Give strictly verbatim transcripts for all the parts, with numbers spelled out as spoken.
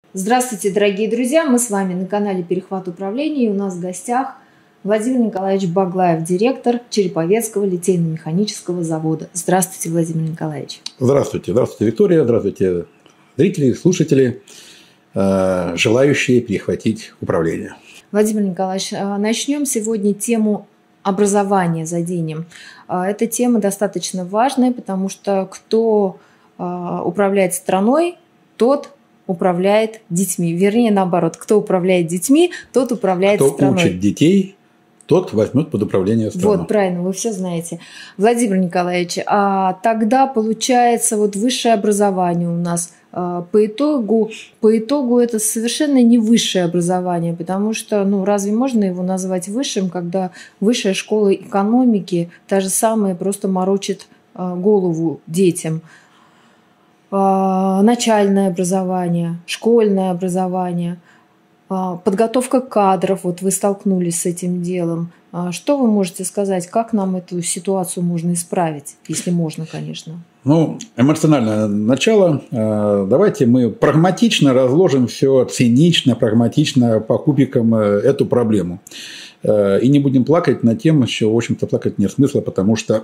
Здравствуйте, дорогие друзья! Мы с вами на канале Перехват управления. И у нас в гостях Владимир Николаевич Баглаев, директор Череповецкого литейно-механического завода. Здравствуйте, Владимир Николаевич! Здравствуйте, здравствуйте, Виктория, здравствуйте, зрители, слушатели, желающие перехватить управление. Владимир Николаевич, начнем сегодня тему образования заденем. Эта тема достаточно важная, потому что кто управляет страной, тот управляет детьми. Вернее, наоборот, кто управляет детьми, тот управляет кто страной. Кто учит детей, тот возьмет под управление страной. Вот, правильно, вы все знаете. Владимир Николаевич, а тогда получается вот высшее образование у нас по итогу, по итогу это совершенно не высшее образование, потому что, ну, разве можно его назвать высшим, когда высшая школа экономики, та же самая, просто морочит голову детям. Начальное образование, школьное образование, подготовка кадров, вот вы столкнулись с этим делом. Что вы можете сказать, как нам эту ситуацию можно исправить, если можно, конечно? Ну, эмоциональное начало. Давайте мы прагматично разложим все, цинично, прагматично по кубикам эту проблему. И не будем плакать над тем, что, в общем-то, плакать нет смысла, потому что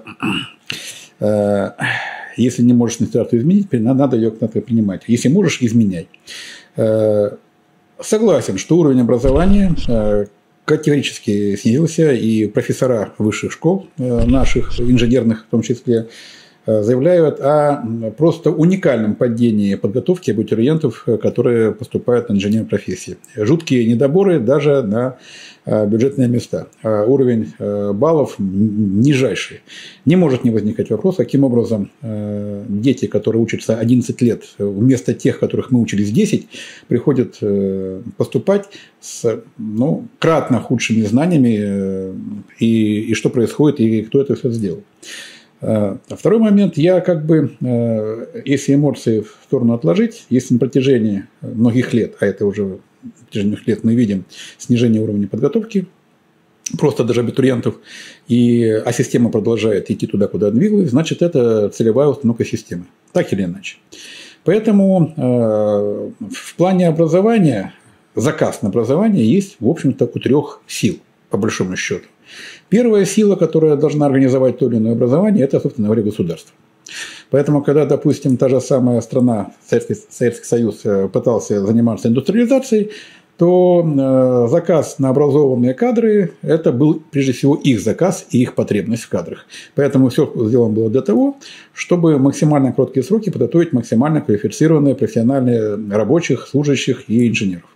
если не можешь ситуацию изменить, надо ее надо принимать. Если можешь, изменяй. Согласен, что уровень образования категорически снизился, и профессора высших школ наших, инженерных в том числе, заявляют о просто уникальном падении подготовки абитуриентов, которые поступают на инженерные профессии. Жуткие недоборы даже на бюджетные места. Уровень баллов нижайший. Не может не возникать вопрос, каким образом дети, которые учатся одиннадцать лет, вместо тех, которых мы учились десять, приходят поступать с, ну, кратно худшими знаниями, и, и что происходит, и кто это все сделал. А второй момент, я как бы, если эмоции в сторону отложить, если на протяжении многих лет, а это уже на протяжении многих лет мы видим снижение уровня подготовки, просто даже абитуриентов, и, а система продолжает идти туда, куда двигалась, значит, это целевая установка системы, так или иначе. Поэтому э, в плане образования, заказ на образование есть, в общем-то, у трех сил, по большому счету. Первая сила, которая должна организовать то или иное образование, это, собственно говоря, государство. Поэтому, когда, допустим, та же самая страна, Советский, Советский Союз, пытался заниматься индустриализацией, то заказ на образованные кадры – это был, прежде всего, их заказ и их потребность в кадрах. Поэтому все сделано было для того, чтобы в максимально короткие сроки подготовить максимально квалифицированные профессиональные рабочих, служащих и инженеров.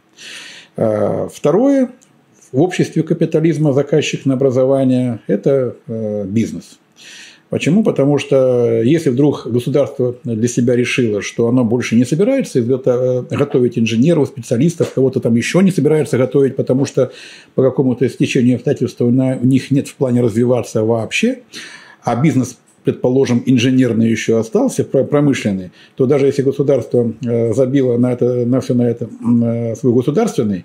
Второе. В обществе капитализма заказчик на образование – это бизнес. Почему? Потому что если вдруг государство для себя решило, что оно больше не собирается готовить инженеров, специалистов, кого-то там еще не собирается готовить, потому что по какому-то стечению обстоятельств у них нет в плане развиваться вообще, а бизнес, предположим, инженерный еще остался, промышленный, то даже если государство забило на, это, на все на это свой государственный,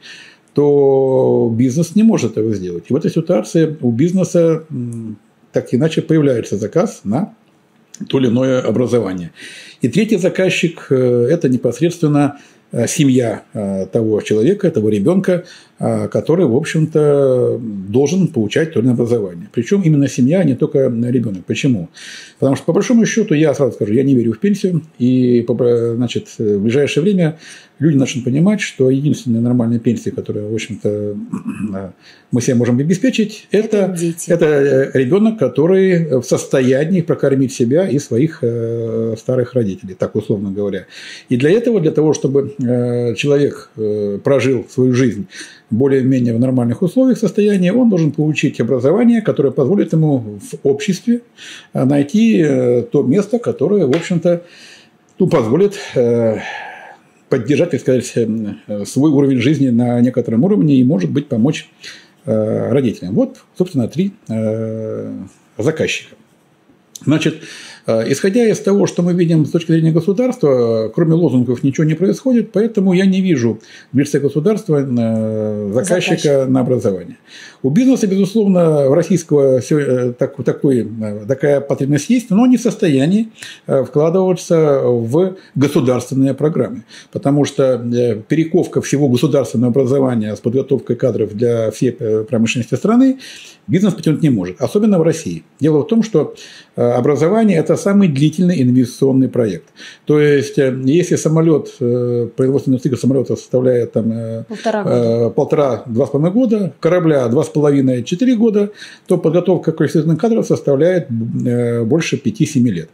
то бизнес не может этого сделать. И в этой ситуации у бизнеса так или иначе появляется заказ на то или иное образование. И третий заказчик – это непосредственно семья того человека, того ребенка, который, в общем-то, должен получать то или иное образование. Причем именно семья, а не только ребенок. Почему? Потому что, по большому счету, я сразу скажу, я не верю в пенсию. И, значит, в ближайшее время люди начнут понимать, что единственная нормальная пенсия, которую, в общем-то, мы себе можем обеспечить, это, это ребенок, который в состоянии прокормить себя и своих старых родителей, так условно говоря. И для этого, для того, чтобы человек прожил свою жизнь более-менее в нормальных условиях состояния, он должен получить образование, которое позволит ему в обществе найти то место, которое, в общем-то, ну, позволит поддержать, так сказать, свой уровень жизни на некотором уровне и, может быть, помочь родителям. Вот, собственно, три заказчика. Значит, Исходя из того, что мы видим с точки зрения государства, кроме лозунгов ничего не происходит, поэтому я не вижу в лице государства заказчика Заказчик. на образование. У бизнеса, безусловно, в российского так, такой, такая потребность есть, но не в состоянии вкладываться в государственные программы, потому что перековка всего государственного образования с подготовкой кадров для всей промышленности страны бизнес потянуть не может, особенно в России. Дело в том, что образование – это самый длительный инвестиционный проект. То есть, если самолет, производственный цикл самолета составляет там, полтора-два с половиной года, корабля два с половиной – четыре года, то подготовка квалифицированных кадров составляет больше пяти-семи лет.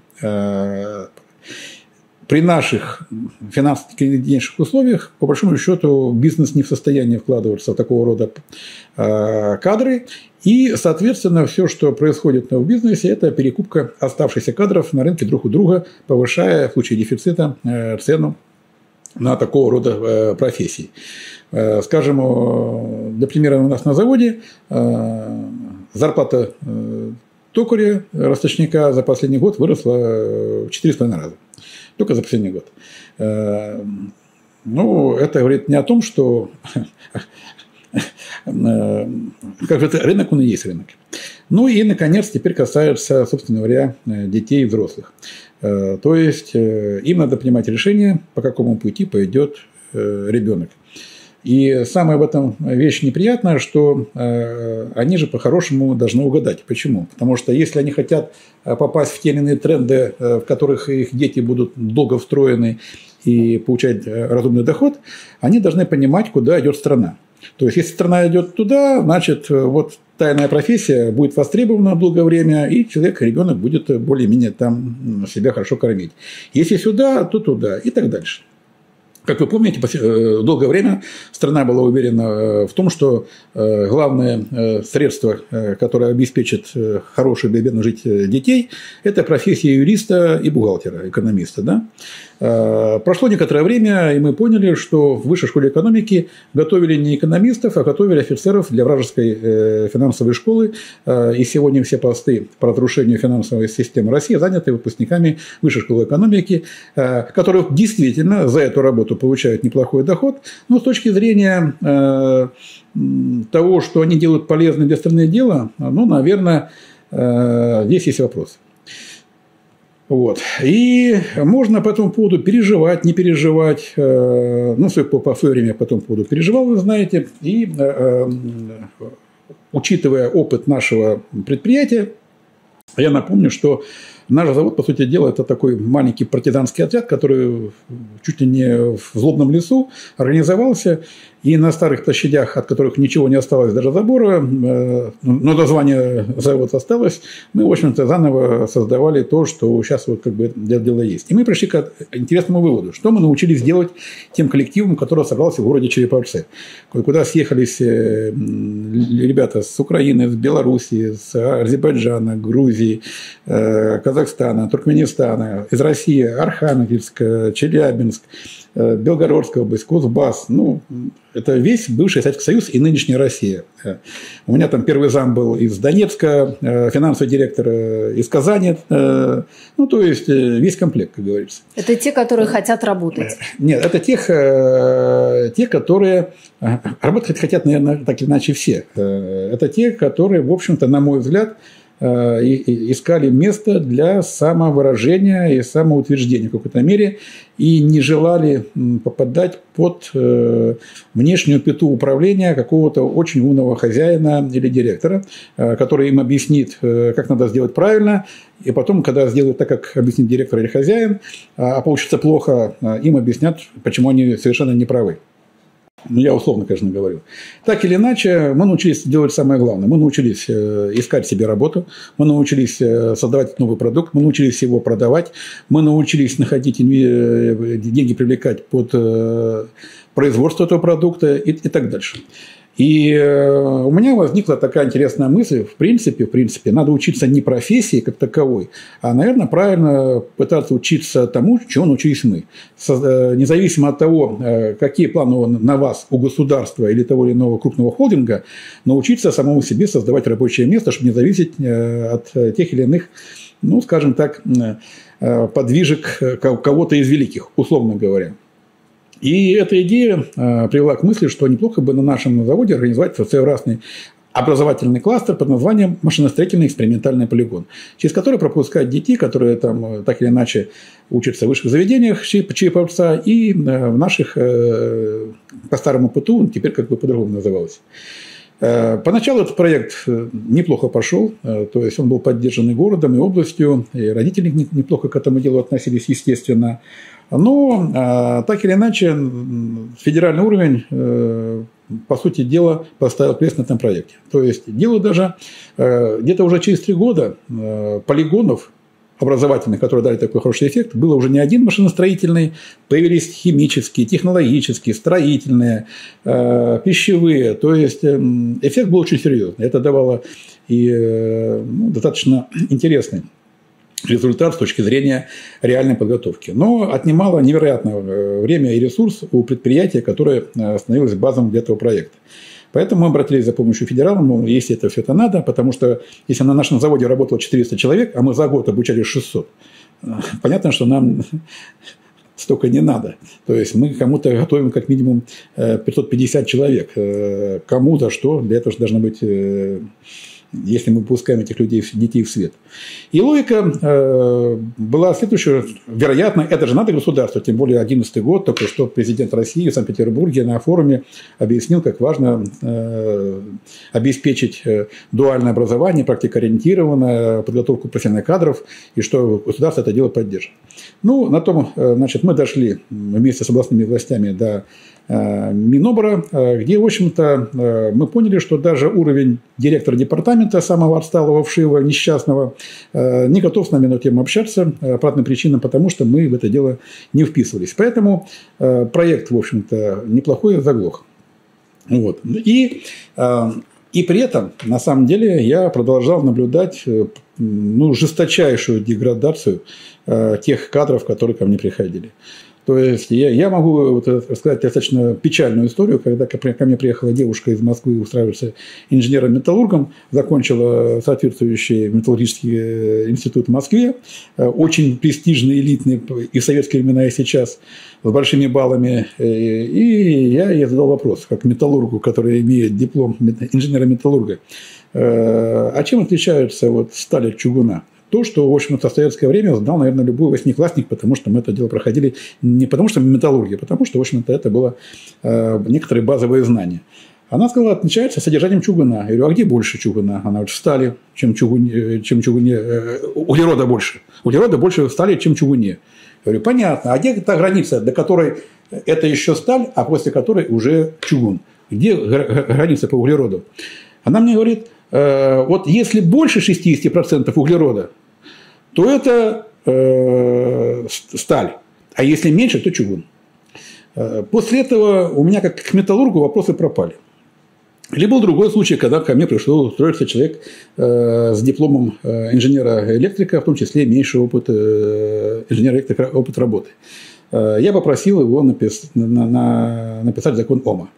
При наших финансово-денежных условиях, по большому счету, бизнес не в состоянии вкладываться в такого рода кадры. И, соответственно, все, что происходит в бизнесе, это перекупка оставшихся кадров на рынке друг у друга, повышая в случае дефицита цену на такого рода профессии. Скажем, для примера, у нас на заводе зарплата токаря, росточника за последний год выросла в четыре с половиной раза. Только за последний год. Ну, это говорит не о том, что как же это, рынок, он и есть рынок. Ну и, наконец, теперь касается, собственно говоря, детей и взрослых. То есть, им надо принимать решение, по какому пути пойдет ребенок. И самая в этом вещь неприятная, что они же по-хорошему должны угадать. Почему? Потому что если они хотят попасть в те или иные тренды, в которых их дети будут долго встроены и получать разумный доход, они должны понимать, куда идет страна. То есть, если страна идет туда, значит, вот тайная профессия будет востребована долгое время, и человек, ребенок будет более-менее там себя хорошо кормить. Если сюда, то туда, и так дальше. Как вы помните, долгое время страна была уверена в том, что главное средство, которое обеспечит хороших, безбедно жить детей, это профессия юриста и бухгалтера, экономиста. Да? Прошло некоторое время, и мы поняли, что в высшей школе экономики готовили не экономистов, а готовили офицеров для вражеской финансовой школы. И сегодня все посты по разрушению финансовой системы России заняты выпускниками высшей школы экономики, которые действительно за эту работу получают неплохой доход, но с точки зрения того, что они делают полезное для страны дело, ну, наверное, здесь есть вопрос. Вот. И можно по этому поводу переживать, не переживать. Ну, по свое время по этому поводу переживал, вы знаете. И учитывая опыт нашего предприятия, я напомню, что наш завод, по сути дела, это такой маленький партизанский отряд, который чуть ли не в злобном лесу организовался. И на старых площадях, от которых ничего не осталось, даже забора, но название завода осталось, мы, в общем-то, заново создавали то, что сейчас вот как бы дело есть. И мы пришли к интересному выводу, что мы научились делать тем коллективом, который собрался в городе Череповце, куда съехались ребята с Украины, с Белоруссии, с Азербайджана, Грузии, Казахстана, Туркменистана, из России, Архангельск, Челябинск, Белгородская область, Кузбасс, ну, это весь бывший Советский Союз и нынешняя Россия. У меня там первый зам был из Донецка, финансовый директор из Казани, ну, то есть весь комплект, как говорится. Это те, которые хотят работать? Нет, это тех, те, которые работать хотят, наверное, так или иначе все. Это те, которые, в общем-то, на мой взгляд, искали место для самовыражения и самоутверждения в какой-то мере и не желали попадать под внешнюю пету управления какого-то очень умного хозяина или директора, который им объяснит, как надо сделать правильно, и потом, когда сделают так, как объяснит директор или хозяин, а получится плохо, им объяснят, почему они совершенно не правы. Ну, я условно, конечно, говорю. Так или иначе, мы научились делать самое главное. Мы научились искать себе работу, мы научились создавать новый продукт, мы научились его продавать, мы научились находить деньги, привлекать под производство этого продукта и, и так дальше. И у меня возникла такая интересная мысль, в принципе, в принципе, надо учиться не профессии как таковой, а, наверное, правильно пытаться учиться тому, чего научились мы. Независимо от того, какие планы на вас у государства или того или иного крупного холдинга, научиться самому себе создавать рабочее место, чтобы не зависеть от тех или иных ну, скажем так, подвижек кого-то из великих, условно говоря. И эта идея привела к мысли, что неплохо бы на нашем заводе организовать своеобразный образовательный кластер под названием «Машиностроительный экспериментальный полигон», через который пропускать детей, которые там так или иначе учатся в высших заведениях ЧИПовца и в наших, по старому ПТУ, теперь как бы по-другому называлось. Поначалу этот проект неплохо пошел, то есть он был поддержан и городом, и областью, и родители неплохо к этому делу относились, естественно. Но так или иначе федеральный уровень, по сути дела, поставил крест на этом проекте. То есть дело даже где-то уже через три года полигонов образовательных, которые дали такой хороший эффект, было уже не один машиностроительный, появились химические, технологические, строительные, э, пищевые. То есть эффект был очень серьезный. Это давало и ну, достаточно интересный результат с точки зрения реальной подготовки. Но отнимало невероятное время и ресурс у предприятия, которое становилось базовым для этого проекта. Поэтому мы обратились за помощью федералам, мол, если это все это надо, потому что если на нашем заводе работало четыреста человек, а мы за год обучали шестьсот, понятно, что нам столько не надо. То есть мы кому-то готовим как минимум пятьсот пятьдесят человек. Кому-то что, для этого же должно быть, если мы выпускаем этих людей, детей в свет. И логика э, была следующая. Вероятно, это же надо государству, тем более одиннадцатый год, только что президент России в Санкт-Петербурге на форуме объяснил, как важно э, обеспечить дуальное образование, практикоориентированное, подготовку профессиональных кадров, и что государство это дело поддержит. Ну, на том, значит, мы дошли вместе с областными властями до Минобра, где, в общем-то, мы поняли, что даже уровень директора департамента, самого отсталого, вшивого, несчастного, не готов с нами на эту тему общаться по разным причинам, потому что мы в это дело не вписывались. Поэтому проект, в общем-то, неплохой, заглох. Вот. И, и при этом, на самом деле, я продолжал наблюдать ну, жесточайшую деградацию тех кадров, которые ко мне приходили. То есть я, я могу вот, рассказать достаточно печальную историю, когда ко мне приехала девушка из Москвы устраиваться инженером-металлургом, закончила соответствующий металлургический институт в Москве, очень престижный, элитный и в советские времена, и сейчас, с большими баллами. И я ей задал вопрос, как металлургу, который имеет диплом инженера-металлурга, а чем отличаются вот сталь от чугуна? То, что, в общем-то, в советское время знал, наверное, любой восьмиклассник, потому что мы это дело проходили не потому, что металлургия, а потому что, в общем-то, это было э, некоторые базовые знания. Она сказала, отличается содержанием чугуна. Я говорю, а где больше чугуна? Она говорит, в стали, чем, чугуне, чем чугуне, э, углерода больше. Углерода больше в стали, чем в чугуне. Я говорю, понятно. А где та граница, до которой это еще сталь, а после которой уже чугун? Где граница по углероду? Она мне говорит, э, вот если больше шестьдесят процентов углерода, то это э, сталь. А если меньше, то чугун. После этого у меня, как к металлургу, вопросы пропали. Или был другой случай, когда ко мне пришел устроиться человек э, с дипломом инженера-электрика, в том числе меньшего опыта э, инженера-электрика, опыт работы. Э, я попросил его напис, на, на, написать закон ОМА.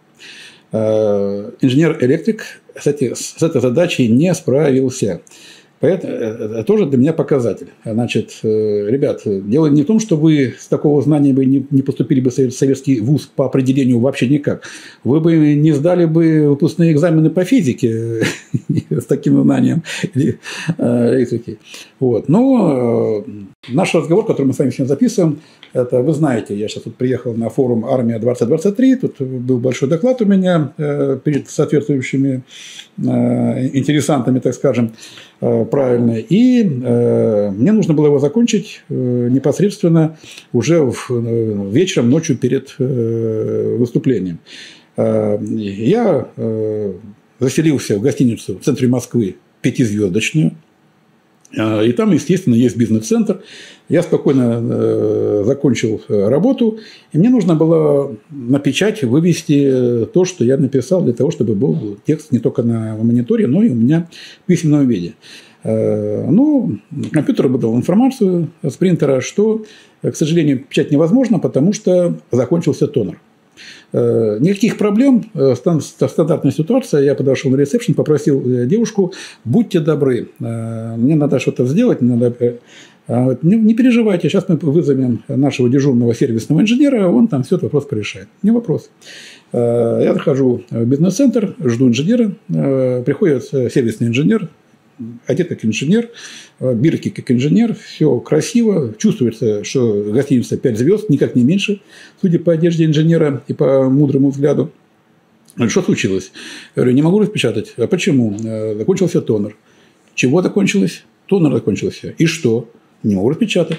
Э, инженер-электрик, кстати, с этой задачей не справился. Поэтому это тоже для меня показатель. Значит, ребят, дело не в том, что вы с такого знания бы не поступили бы в советский вуз по определению вообще никак. Вы бы не сдали бы выпускные экзамены по физике с таким знанием электрики. Вот. Но наш разговор, который мы с вами сегодня записываем, это вы знаете, я сейчас тут приехал на форум «Армия двадцать двадцать три», тут был большой доклад у меня перед соответствующими интересантами, так скажем, правильно. И э, мне нужно было его закончить э, непосредственно уже в, э, вечером, ночью перед э, выступлением. Э, я э, заселился в гостиницу в центре Москвы, пятизвездочную. Э, и там, естественно, есть бизнес-центр. Я спокойно э, закончил работу, и мне нужно было на печать вывести то, что я написал, для того, чтобы был текст не только на мониторе, но и у меня в письменном виде. Э, ну, компьютер выдал информацию с принтера, что, к сожалению, печать невозможно, потому что закончился тонер. Никаких проблем, стандартная ситуация. Я подошел на ресепшн, попросил девушку: будьте добры, мне надо что-то сделать, мне надо... Не, не переживайте, сейчас мы вызовем нашего дежурного сервисного инженера, он там все этот вопрос порешает. Не вопрос. Я захожу в бизнес-центр, жду инженера, приходит сервисный инженер, одет как инженер, бирки как инженер, все красиво, чувствуется, что гостиница пять звезд, никак не меньше, судя по одежде инженера и по мудрому взгляду. Что случилось? Я говорю: не могу распечатать. А почему? Закончился тонер. Чего закончилось? Тонер закончился. И что? Не могу распечатать.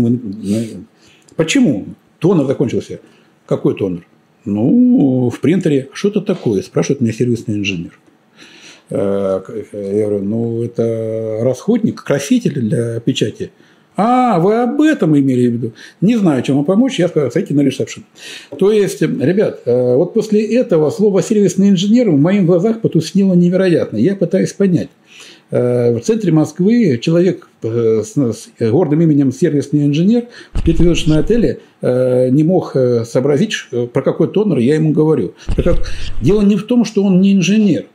Почему? Тонер закончился. Какой тонер? Ну, в принтере. Что это такое? Спрашивает меня сервисный инженер. Я говорю: ну, это расходник, краситель для печати. А, вы об этом имели в виду? Не знаю, чем вам помочь, я сказал: сойти на ресепшн. То есть, ребят, вот после этого слово «сервисный инженер» в моих глазах потускнело невероятно. Я пытаюсь понять. В центре Москвы человек с гордым именем сервисный инженер в пятизвездочном отеле не мог сообразить, про какой тонер я ему говорю. Дело не в том, что он не инженер.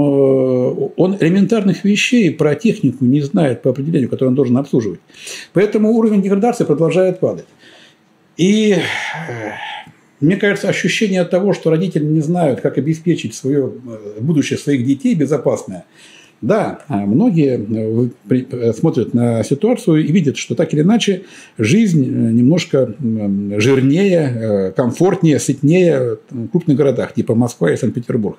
Он элементарных вещей про технику не знает по определению, которое он должен обслуживать. Поэтому уровень деградации продолжает падать. И мне кажется, ощущение того, что родители не знают, как обеспечить свое будущее своих детей безопасное. Да, многие смотрят на ситуацию и видят, что так или иначе жизнь немножко жирнее, комфортнее, сытнее в крупных городах, типа Москва и Санкт-Петербург.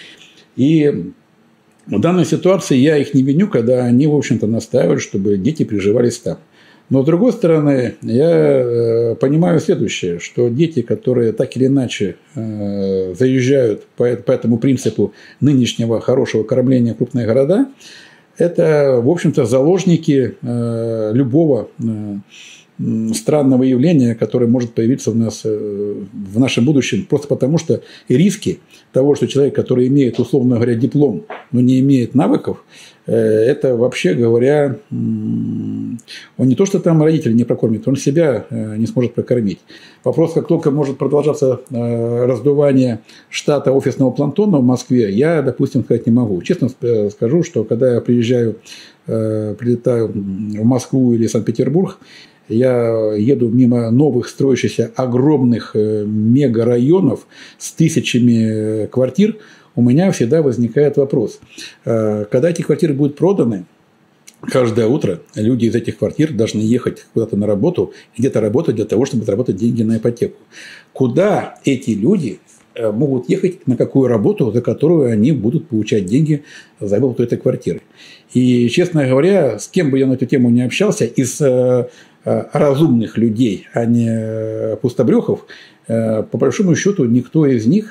И в данной ситуации я их не виню, когда они, в общем-то, настаивают, чтобы дети приживались там. Но, с другой стороны, я понимаю следующее, что дети, которые так или иначе заезжают по этому принципу нынешнего хорошего кормления в крупные города, это, в общем-то, заложники любого странного явления, которое может появиться у нас в нашем будущем, просто потому что риски того, что человек, который имеет, условно говоря, диплом, но не имеет навыков, это, вообще говоря, он не то, что там родители не прокормит, он себя не сможет прокормить. Вопрос, как только может продолжаться раздувание штата офисного планктона в Москве, я, допустим, сказать не могу. Честно скажу, что когда я приезжаю, прилетаю в Москву или Санкт-Петербург, я еду мимо новых строящихся огромных мегарайонов с тысячами квартир, у меня всегда возникает вопрос. Когда эти квартиры будут проданы, каждое утро люди из этих квартир должны ехать куда-то на работу, где-то работать для того, чтобы заработать деньги на ипотеку. Куда эти люди могут ехать, на какую работу, за которую они будут получать деньги за выплату этой квартиры? И, честно говоря, с кем бы я на эту тему не общался, из разумных людей, а не пустобрехов, по большому счету никто из них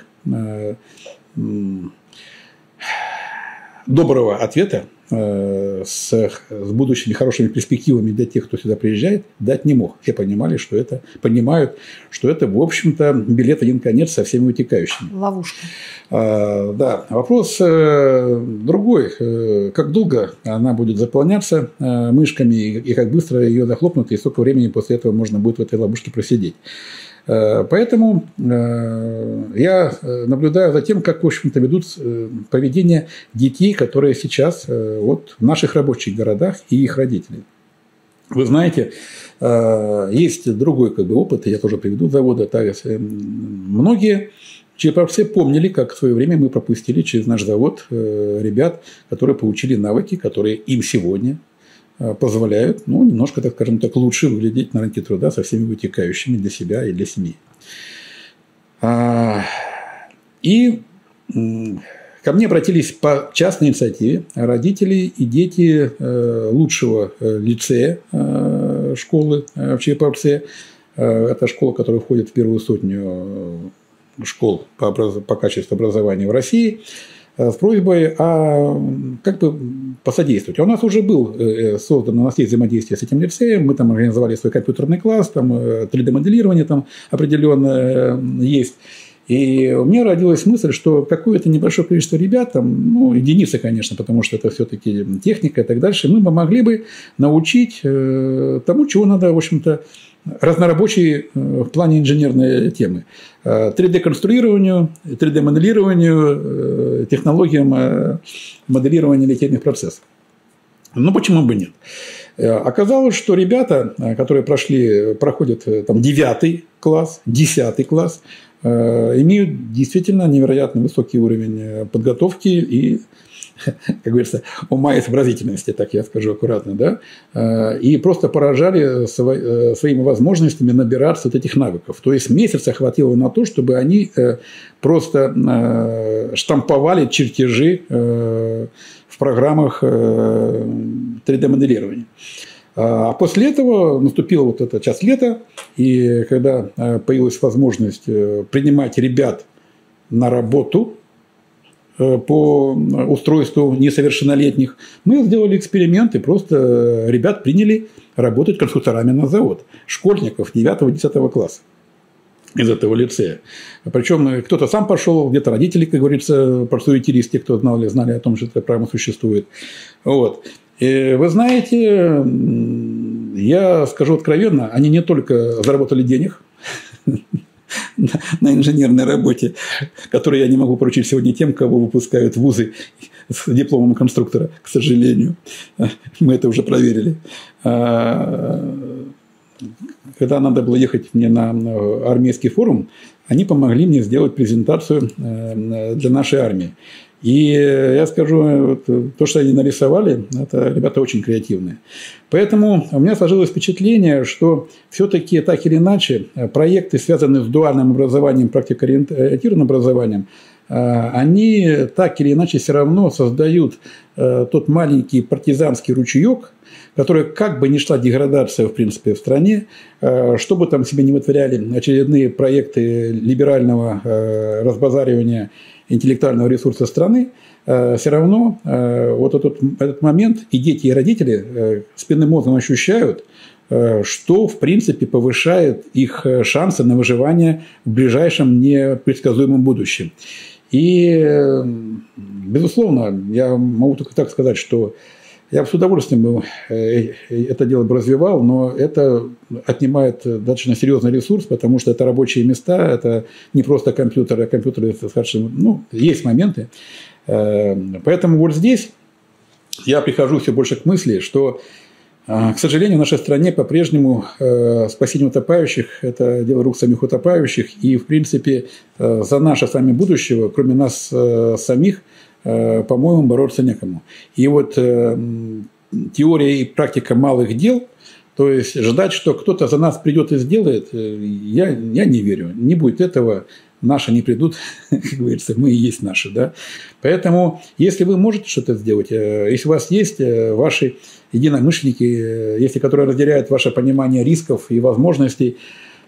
доброго ответа с, с будущими хорошими перспективами для тех, кто сюда приезжает, дать не мог. Все понимали, что это, понимают, что это, в общем-то, билет один конец со всеми вытекающими. Ловушка. А, да. Вопрос другой. Как долго она будет заполняться мышками, и как быстро ее захлопнут, и сколько времени после этого можно будет в этой ловушке просидеть. Поэтому я наблюдаю за тем, как, в общем-то, ведут поведение детей, которые сейчас вот в наших рабочих городах, и их родителей. Вы знаете, есть другой как бы, опыт, я тоже приведу с завода. Многие череповцы помнили, как в свое время мы пропустили через наш завод ребят, которые получили навыки, которые им сегодня позволяют, ну, немножко, так скажем так, лучше выглядеть на рынке труда со всеми вытекающими для себя и для семьи. И ко мне обратились по частной инициативе родители и дети лучшего лицея школы в Череповце. Это школа, которая входит в первую сотню школ по, образ... по качеству образования в России, с просьбой о, как бы посодействовать. А у нас уже был создан, у нас есть взаимодействие с этим лицеем, мы там организовали свой компьютерный класс, там три дэ-моделирование там определенное есть. И у меня родилась мысль, что какое-то небольшое количество ребят, там, ну, единицы, конечно, потому что это все-таки техника и так дальше, мы бы могли бы научить тому, чего надо, в общем-то, разнорабочие в плане инженерной темы. три дэ-конструированию, три дэ-моделированию, технологиям моделирования литейных процессов. Ну, почему бы нет? Оказалось, что ребята, которые прошли, проходят там, девятый класс, десятый класс, имеют действительно невероятно высокий уровень подготовки и, как говорится, ума и сообразительности, так я скажу аккуратно, да, и просто поражали своими возможностями набираться вот этих навыков. То есть месяца хватило на то, чтобы они просто штамповали чертежи в программах три дэ-моделирования. А после этого наступил вот этот час лета, и когда появилась возможность принимать ребят на работу по устройству несовершеннолетних, мы сделали эксперимент и просто ребят приняли работать конструкторами на завод, школьников девятого-десятого класса из этого лицея. Причем кто-то сам пошел, где-то родители, как говорится, простые те, кто знали, знали о том, что эта программа существует. Вот. И вы знаете, я скажу откровенно, они не только заработали денег на инженерной работе, которые я не могу поручить сегодня тем, кого выпускают вузы с дипломом конструктора, к сожалению. Мы это уже проверили. Когда надо было ехать мне на армейский форум, они помогли мне сделать презентацию для нашей армии. И я скажу, то, что они нарисовали, это ребята очень креативные. Поэтому у меня сложилось впечатление, что все-таки так или иначе проекты, связанные с дуальным образованием, практикоориентированным образованием, они так или иначе все равно создают тот маленький партизанский ручеек, которая, как бы ни шла деградация, в принципе, в стране, что бы там себе не вытворяли очередные проекты либерального разбазаривания интеллектуального ресурса страны, все равно вот этот, этот момент и дети, и родители спинным мозгом ощущают, что, в принципе, повышает их шансы на выживание в ближайшем непредсказуемом будущем. И, безусловно, я могу только так сказать, что я бы с удовольствием бы это дело бы развивал, но это отнимает достаточно серьезный ресурс, потому что это рабочие места, это не просто компьютеры, а компьютеры достаточно, ну, есть моменты. Поэтому вот здесь я прихожу все больше к мысли, что, к сожалению, в нашей стране по-прежнему спасение утопающих – это дело рук самих утопающих, и, в принципе, за наше с вами будущего, кроме нас самих, по-моему, бороться некому. И вот э, теория и практика малых дел, то есть ждать, что кто-то за нас придет и сделает, я, я не верю. Не будет этого, наши не придут, как говорится, мы и есть наши. Да? Поэтому, если вы можете что-то сделать, если у вас есть ваши единомышленники, если которые разделяют ваше понимание рисков и возможностей,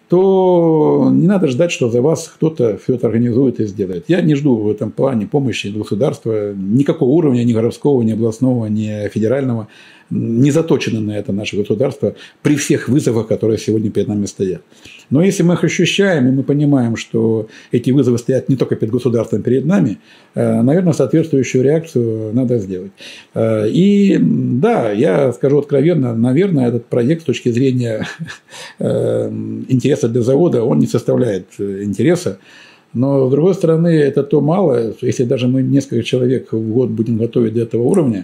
то не надо ждать, что за вас кто-то все это организует и сделает. Я не жду в этом плане помощи государства, никакого уровня, ни городского, ни областного, ни федерального. Не заточено на это наше государство при всех вызовах, которые сегодня перед нами стоят. Но если мы их ощущаем, и мы понимаем, что эти вызовы стоят не только перед государством, перед нами, наверное, соответствующую реакцию надо сделать. И да, я скажу откровенно, наверное, этот проект с точки зрения интереса для завода, он не составляет интереса. Но, с другой стороны, это то мало, если даже мы несколько человек в год будем готовить до этого уровня,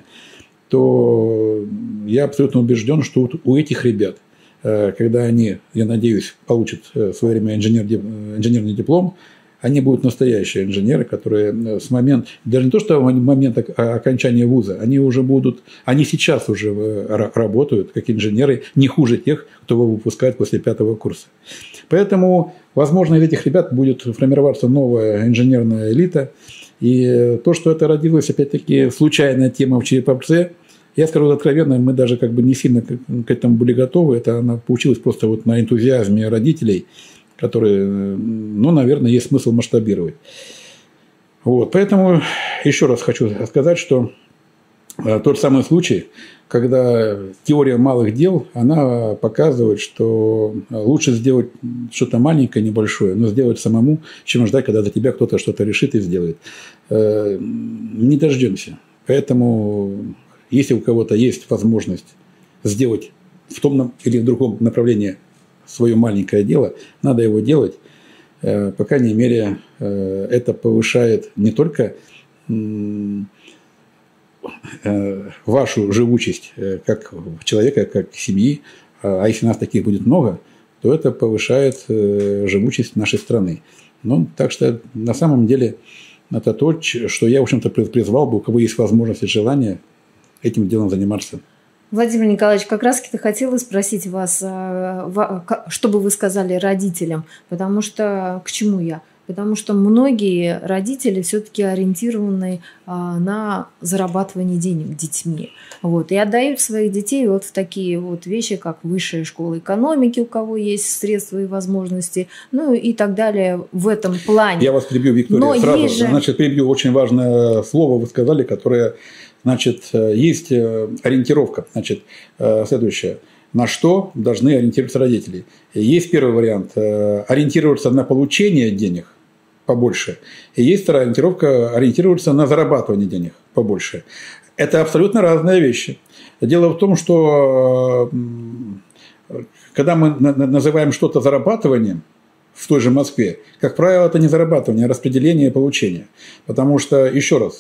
то я абсолютно убежден, что у этих ребят, когда они, я надеюсь, получат в свое время инженер, инженерный диплом, они будут настоящие инженеры, которые с момента, даже не то, что в момент окончания вуза, они уже будут, они сейчас уже работают как инженеры не хуже тех, кто его выпускает после пятого курса. Поэтому, возможно, из этих ребят будет формироваться новая инженерная элита. И то, что это родилось, опять-таки, случайная тема в ЧППЦ, я скажу откровенно, мы даже как бы не сильно к этому были готовы. Это она получилась просто вот на энтузиазме родителей, которые, ну, наверное, есть смысл масштабировать. Вот. Поэтому еще раз хочу сказать, что тот самый случай, когда теория малых дел, она показывает, что лучше сделать что-то маленькое, небольшое, но сделать самому, чем ждать, когда за тебя кто-то что-то решит и сделает. Не дождемся. Поэтому, если у кого-то есть возможность сделать в том или в другом направлении свое маленькое дело, надо его делать. По крайней мере, это повышает не только вашу живучесть как человека, как семьи, а если нас таких будет много, то это повышает живучесть нашей страны. Ну, так что на самом деле это то, что я, в общем-то, призвал бы, у кого есть возможность и желание этим делом заниматься. Владимир Николаевич, как раз-таки хотела спросить вас, что бы вы сказали родителям, потому что к чему я? Потому что многие родители все-таки ориентированы на зарабатывание денег детьми. Вот, и отдают своих детей вот в такие вот вещи, как высшая школа экономики, у кого есть средства и возможности, ну и так далее в этом плане. Я вас перебью, Виктория, Но сразу. Же... Значит, перебью, очень важное слово вы сказали, которое, значит, есть ориентировка. Значит, следующее. На что должны ориентироваться родители? Есть первый вариант – ориентироваться на получение денег побольше. И есть вторая ориентировка – ориентироваться на зарабатывание денег побольше. Это абсолютно разные вещи. Дело в том, что когда мы называем что-то зарабатыванием, в той же Москве, как правило, это не зарабатывание, а распределение и получение. Потому что, еще раз,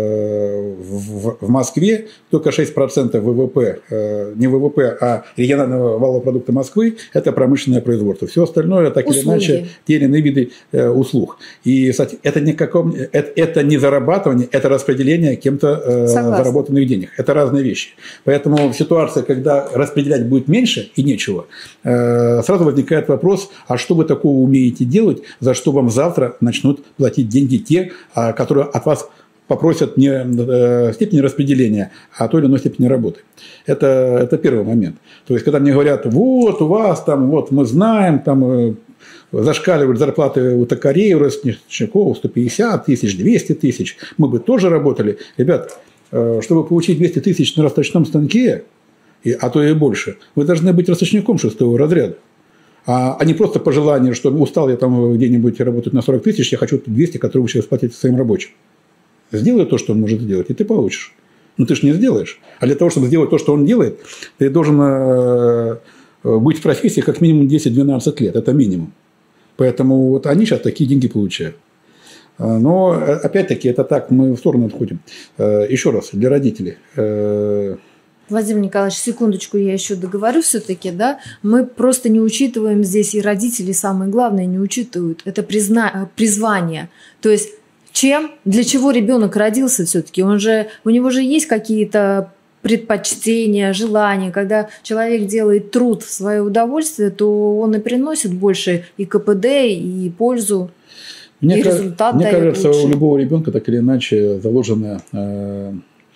в Москве только шесть процентов ВВП, не ВВП, а регионального валового продукта Москвы – это промышленное производство. Все остальное, так Услуги. Или иначе, те или иные виды услуг. И, кстати, это не, каком, это, это не зарабатывание, это распределение кем-то Согласна. Заработанных денег. Это разные вещи. Поэтому ситуация, когда распределять будет меньше и нечего, сразу возникает вопрос, а что вы такого умеете делать, за что вам завтра начнут платить деньги те, которые от вас попросят не степени распределения, а той или иной степени работы. Это, это первый момент. То есть, когда мне говорят, вот у вас там, вот мы знаем, там зашкаливают зарплаты у токарей, у ростовщиков сто пятьдесят тысяч, двести тысяч, мы бы тоже работали. Ребят, чтобы получить двести тысяч на росточном станке, а то и больше, вы должны быть росточником шестого разряда. А не просто по желанию, что устал я там где-нибудь работать на сорок тысяч, я хочу двести, которые вы сейчас платите своим рабочим. Сделай то, что он может сделать, и ты получишь. Но ты же не сделаешь. А для того, чтобы сделать то, что он делает, ты должен быть в профессии как минимум десять-двенадцать лет. Это минимум. Поэтому вот они сейчас такие деньги получают. Но, опять-таки, это так, мы в сторону отходим. Еще раз, для родителей. Владимир Николаевич, секундочку, я еще договорю все-таки, да, мы просто не учитываем здесь, и родители, самое главное, не учитывают, это призна... призвание, то есть чем, для чего ребенок родился все-таки, он же, у него же есть какие-то предпочтения, желания, когда человек делает труд в свое удовольствие, то он и приносит больше и ка пэ дэ, и пользу, мне и ка... результат мне дает кажется, лучше. У любого ребенка так или иначе заложено э,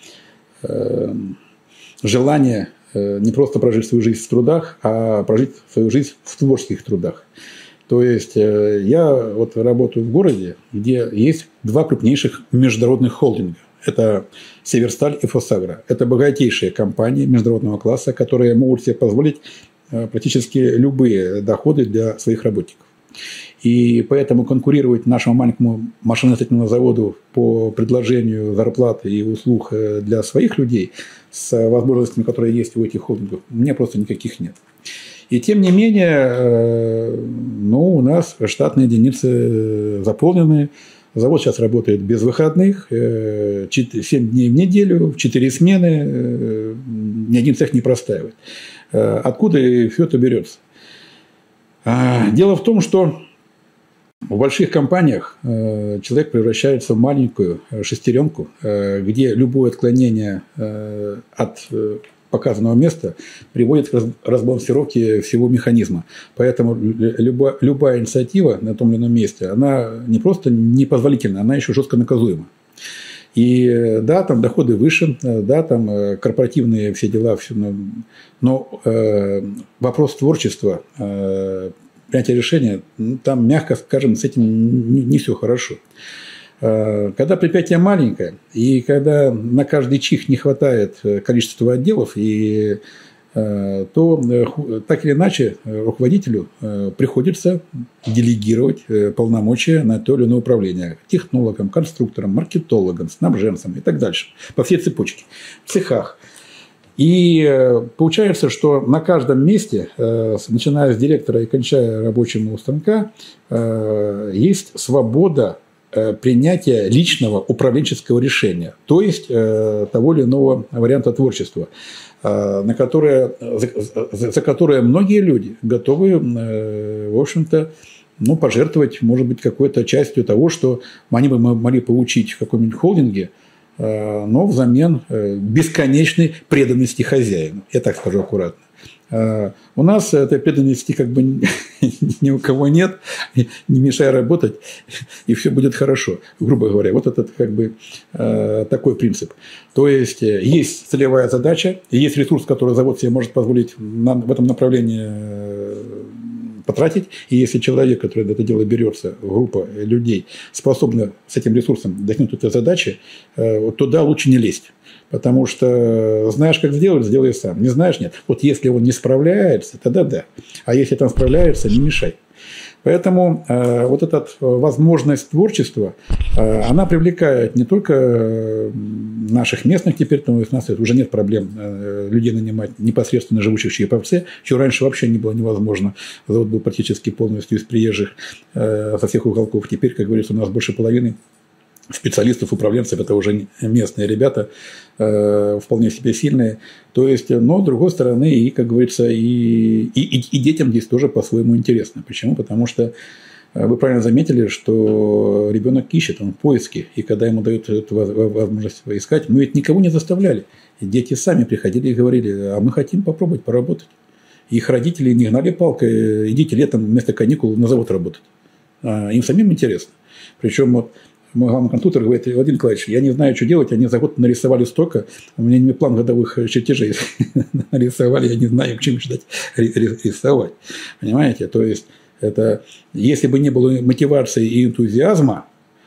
э, желание не просто прожить свою жизнь в трудах, а прожить свою жизнь в творческих трудах. То есть, я вот работаю в городе, где есть два крупнейших международных холдинга. Это «Северсталь» и «Фосагро». Это богатейшие компании международного класса, которые могут себе позволить практически любые доходы для своих работников. И поэтому конкурировать нашему маленькому машиностроительному заводу по предложению зарплаты и услуг для своих людей с возможностями, которые есть у этих холдингов, у меня просто никаких нет. И тем не менее, ну, у нас штатные единицы заполнены. Завод сейчас работает без выходных, семь дней в неделю, четыре смены, ни один цех не простаивает. Откуда все это берется? Дело в том, что в больших компаниях человек превращается в маленькую шестеренку, где любое отклонение от показанного места приводит к разбалансировке всего механизма. Поэтому любая, любая инициатива на том или ином месте, она не просто непозволительна, она еще жестко наказуема. И да, там доходы выше, да, там корпоративные все дела, все, но э, вопрос творчества, э, принятия решения, ну, там, мягко скажем, с этим не, не все хорошо. Э, когда предприятие маленькое, и когда на каждый чих не хватает количества отделов, и, э, то э, так или иначе руководителю э, приходится делегировать э, полномочия на то или иное управление технологам, конструкторам, маркетологам, снабженцам и так дальше, по всей цепочке, в цехах. И получается, что на каждом месте, начиная с директора и кончая рабочим у станка, есть свобода принятия личного управленческого решения, то есть того или иного варианта творчества, на которое, за, за которое многие люди готовы, в общем-то, ну, пожертвовать, может быть, какой-то частью того, что они бы могли получить в каком-нибудь холдинге, но взамен бесконечной преданности хозяину. Я так скажу аккуратно. У нас этой преданности как бы ни у кого нет, не мешай работать, и все будет хорошо, грубо говоря. Вот этот как бы такой принцип. То есть, есть целевая задача, есть ресурс, который завод себе может позволить в этом направлении потратить, и если человек, который на это дело берется, группа людей, способна с этим ресурсом достигнуть этой задачи, туда лучше не лезть. Потому что знаешь, как сделать, сделай сам. Не знаешь, нет. Вот если он не справляется, тогда да. А если там справляется, не мешай. Поэтому э, вот эта возможность творчества, э, она привлекает не только наших местных теперь, потому что у нас уже нет проблем э, людей нанимать непосредственно живущих в Чайковце, чего раньше вообще не было невозможно. Завод был практически полностью из приезжих э, со всех уголков. Теперь, как говорится, у нас больше половины специалистов, управленцев, это уже местные ребята, э, вполне себе сильные. То есть, но с другой стороны, и, как говорится, и, и, и детям здесь тоже по-своему интересно. Почему? Потому что вы правильно заметили, что ребенок ищет, он в поиске, и когда ему дают эту возможность искать, мы ведь никого не заставляли. Дети сами приходили и говорили, а мы хотим попробовать поработать. Их родители не гнали палкой, идите летом вместо каникул на завод работать. Им самим интересно. Причем вот мой главный конструктор говорит, Владимир Николаевич, я не знаю, что делать, они за год нарисовали столько, у меня не план годовых чертежей нарисовали, я не знаю, к чему ждать рисовать. Понимаете? То есть, это, если бы не было мотивации и энтузиазма,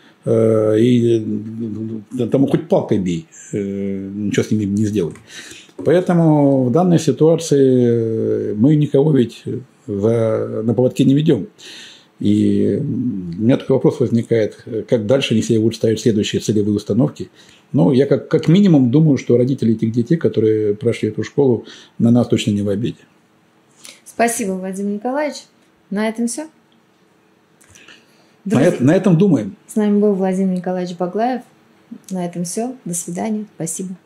и тому хоть палкой бей, ничего с ними не сделать. Поэтому в данной ситуации мы никого ведь за, на поводке не ведем. И у меня такой вопрос возникает, как дальше они себе будут ставить следующие целевые установки. Ну, я как, как минимум думаю, что родители этих детей, которые прошли эту школу, на нас точно не в обиде. Спасибо, Владимир Николаевич. На этом все. На, это, на этом думаем. С нами был Владимир Николаевич Баглаев. На этом все. До свидания. Спасибо.